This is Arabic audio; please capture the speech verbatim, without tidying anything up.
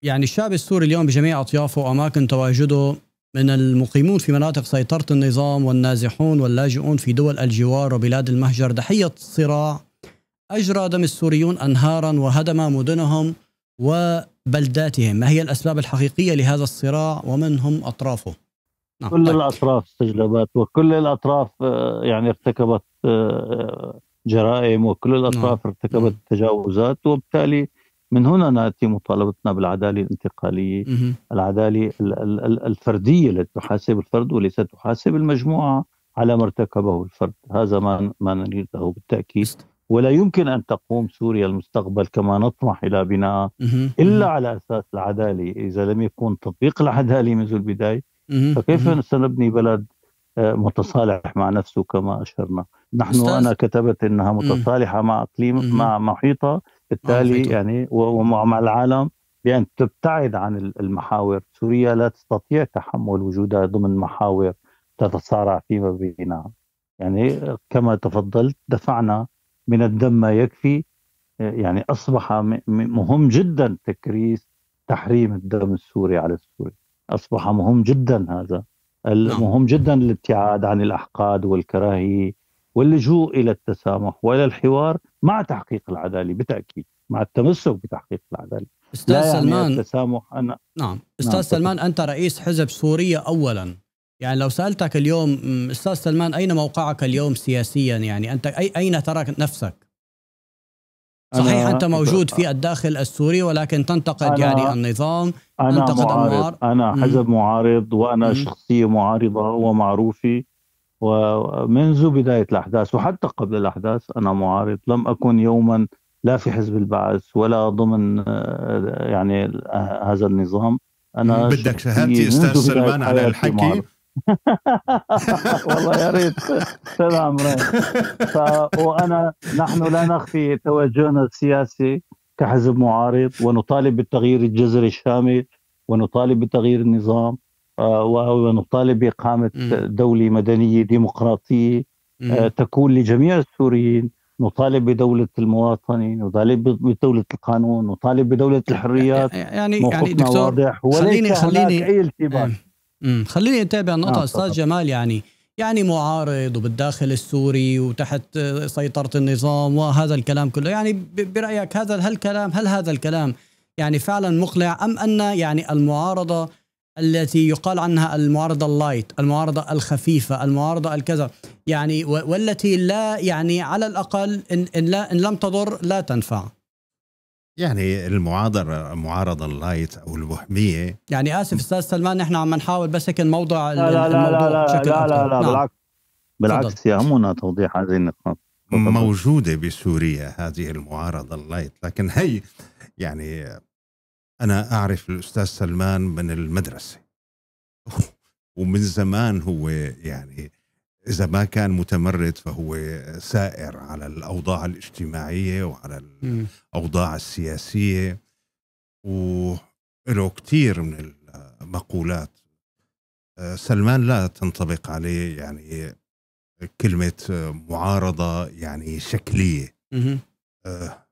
يعني الشعب السوري اليوم بجميع أطيافه وأماكن تواجده من المقيمون في مناطق سيطرة النظام والنازحون واللاجئون في دول الجوار وبلاد المهجر ضحية صراع أجرى دم السوريون أنهارا وهدم مدنهم وبلداتهم. ما هي الأسباب الحقيقية لهذا الصراع ومن هم أطرافه؟ نعم. كل طيب. الأطراف استجلبت، وكل الأطراف يعني ارتكبت جرائم، وكل الأطراف نعم. ارتكبت تجاوزات، وبالتالي من هنا نأتي مطالبتنا بالعدالة الانتقالية، مم. العدالة الفردية التي تحاسب الفرد وليس تحاسب المجموعة على ما ارتكبه الفرد. هذا ما ما نريده بالتأكيد، ولا يمكن أن تقوم سوريا المستقبل كما نطمح إلى بناء إلا على أساس العدالة. إذا لم يكن تطبيق العدالة منذ البداية فكيف سنبني بلد متصالح مع نفسه كما أشرنا نحن؟ أنا كتبت أنها متصالحة مع أقليم مع محيطها، بالتالي يعني ومع العالم، بأن تبتعد عن المحاور. سوريا لا تستطيع تحمل وجودها ضمن محاور تتصارع فيما بينها. يعني كما تفضلت دفعنا من الدم ما يكفي. يعني أصبح مهم جدا تكريس تحريم الدم السوري على السوري، أصبح مهم جدا. هذا مهم جدا الابتعاد عن الأحقاد والكراهية واللجوء إلى التسامح وإلى الحوار مع تحقيق العدالة، بالتأكيد مع التمسك بتحقيق العدالة. أستاذ لا يعني سلمان التسامح. أنا نعم أستاذ نعم. سلمان، أنت رئيس حزب سوريا أولا، يعني لو سألتك اليوم أستاذ سلمان أين موقعك اليوم سياسيا، يعني أنت أي أين ترى نفسك؟ صحيح أنت موجود في الداخل السوري ولكن تنتقد يعني النظام، أنا تنتقد معارض أنوار. أنا حزب معارض، وأنا مم. شخصية معارضة ومعروفة، ومنذ بداية الأحداث وحتى قبل الأحداث أنا معارض. لم أكن يوما لا في حزب البعث ولا ضمن يعني هذا النظام. أنا بدك شهادتي أستاذ سلمان على الحكي؟ والله يا ريت أستاذ عمران. وأنا نحن لا نخفي توجهنا السياسي كحزب معارض، ونطالب بالتغيير الجذري الشامل، ونطالب بتغيير النظام، ونطالب بإقامة دولة مدنية ديمقراطية تكون لجميع السوريين. نطالب بدولة المواطنين، نطالب بدولة القانون، نطالب بدولة الحريات. يعني موقفنا يعني دكتور واضح وليس خليني خليني هناك أي التباس. امم خليني اتابع النقطة. نعم أستاذ جمال، يعني يعني معارض وبالداخل السوري وتحت سيطرة النظام وهذا الكلام كله، يعني برأيك هذا هل كلام هل هذا الكلام يعني فعلا مقنع، أم أن يعني المعارضة التي يقال عنها المعارضة اللايت، المعارضة الخفيفة، المعارضة الكذا، يعني والتي لا يعني على الأقل إن, إن, لا إن لم تضر لا تنفع؟ يعني المعارضة المعارضة اللايت أو الوهمية، يعني آسف أستاذ سلمان، نحن عم نحاول بس هيك الموضوع لا لا الموضوع لا لا بشكل لا, لا, لا نعم. بالعكس بالعكس يهمنا توضيح هذه النقاط. موجودة بسوريا هذه المعارضة اللايت، لكن هي يعني أنا أعرف الأستاذ سلمان من المدرسة ومن زمان هو يعني إذا ما كان متمرد فهو سائر على الأوضاع الاجتماعية وعلى الأوضاع السياسية، وله كتير من المقولات. سلمان لا تنطبق عليه يعني كلمة معارضة يعني شكلية.